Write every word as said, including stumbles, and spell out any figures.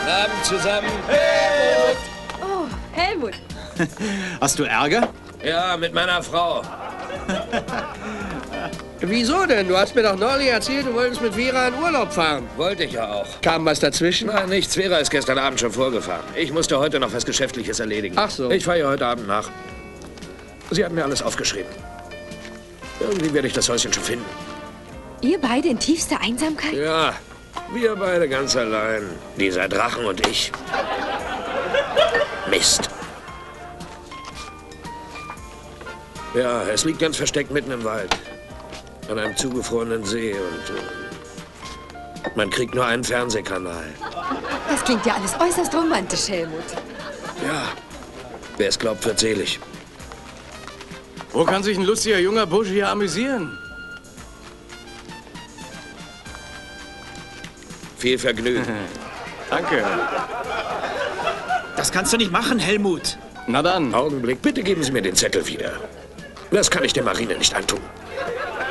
Abend zusammen. Helmut! Oh, Helmut. Hast du Ärger? Ja, mit meiner Frau. Wieso denn? Du hast mir doch neulich erzählt, du wolltest mit Vera in Urlaub fahren. Wollte ich ja auch. Kam was dazwischen? Nein, nichts. Vera ist gestern Abend schon vorgefahren. Ich musste heute noch was Geschäftliches erledigen. Ach so. Ich fahre ihr heute Abend nach. Sie hat mir alles aufgeschrieben. Irgendwie werde ich das Häuschen schon finden. Ihr beide in tiefster Einsamkeit? Ja, wir beide ganz allein. Dieser Drachen und ich. Mist. Ja, es liegt ganz versteckt mitten im Wald. An einem zugefrorenen See und äh, man kriegt nur einen Fernsehkanal. Das klingt ja alles äußerst romantisch, Helmut. Ja, wer es glaubt, wird selig. Wo kann sich ein lustiger junger Bursche hier amüsieren? Viel Vergnügen. Danke. Das kannst du nicht machen, Helmut. Na dann. Augenblick, bitte geben Sie mir den Zettel wieder. Das kann ich der Marine nicht antun.